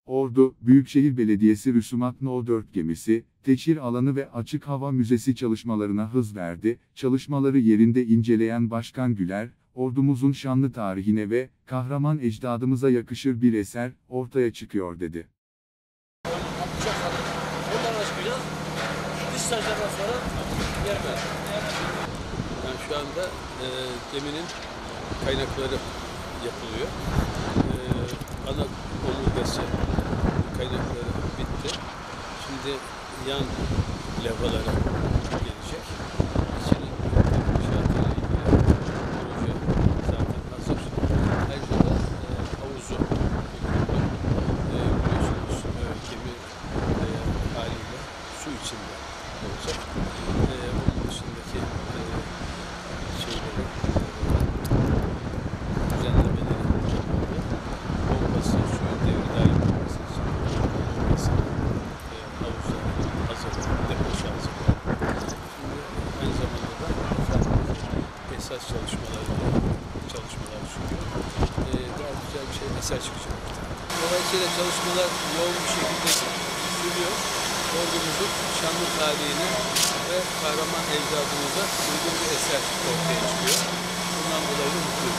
Ordu, Büyükşehir Belediyesi Rüsumat No 4 gemisi, teşhir alanı ve açık hava müzesi çalışmalarına hız verdi. Çalışmaları yerinde inceleyen Başkan Güler, ordumuzun şanlı tarihine ve kahraman ecdadımıza yakışır bir eser ortaya çıkıyor dedi. Ondan çıkacağız. Dış stajlardan sonra yerler. Yani şu anda geminin kaynakları yapılıyor. Ana omurgası kaynakları bitti. Şimdi yan levhaları gelecek. İçinin inşaatıyla ilgili proje zaten hazır. Ayrıca da havuzu biliyorsunuz gemi haliyle su içinde olacak. Onun dışındaki şeyleri düzenlemeleri bombası, suyun devri daim olması için bombası havuzlar hazır, deposu hazır. Şimdi aynı zamanda da esas çalışmalar sürüyor. Daha güzel bir şey eser çıkacak. Dolayısıyla çalışmalar yoğun bir şekilde sürüyor. Ordumuzun şanlı tarihine ve kahraman ecdadımıza uygun bir eser ortaya çıkıyor. Bundan dolayı mutluyum.